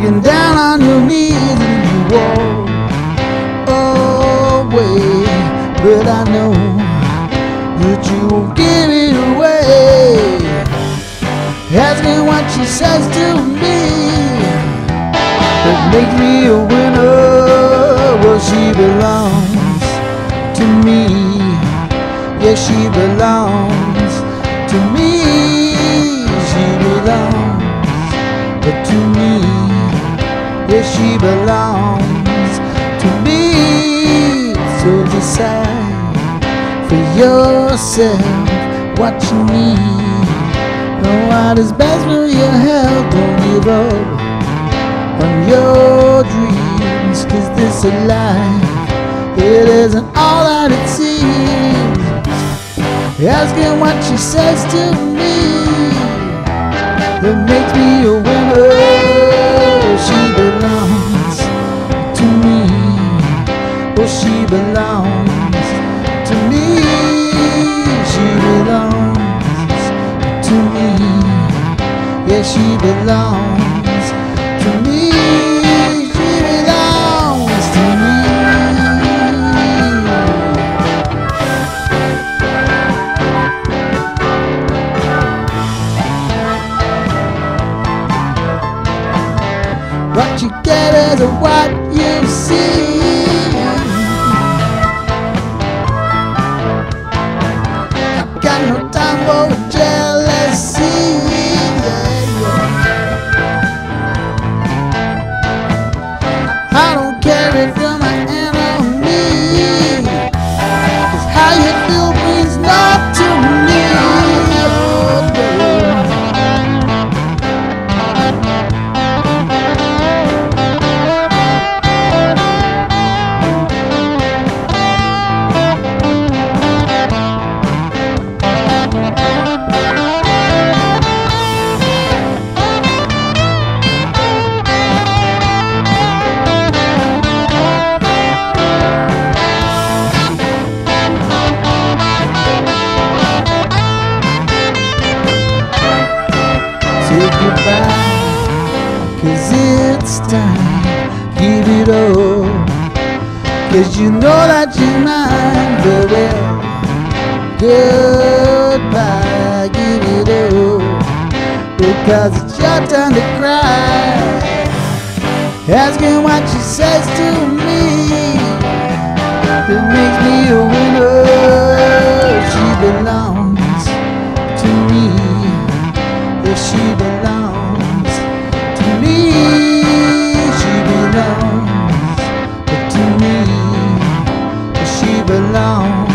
begging down on your knees and you walk away. But I know that you won't give it away. Asking what she says to me that makes me a winner. Well, she belongs to me. Yeah, she belongs to me. She belongs to me. Yeah, she belongs to me. So decide for yourself what you need. Know what is best for your health. Don't give up on your dreams, 'cause this life, it isn't all that it seems. Asking what she says to me that makes me a winner. She belongs to me. Oh, she belongs to me. She belongs to me. Yeah, she belongs to me. She belongs to me. What you get is what you see. I got no time for jealousy. I don't care if you're my enemy, 'cause how you feel means not to me. Say goodbye, 'cause it's time. Give it all, 'cause you know that you're mine. Farewell, goodbye, give it all, because it's your turn to cry. Asking what she says to me that makes me a winner. She belongs to me. Yeah, she belongs to me. She belongs to me. Yeah, she belongs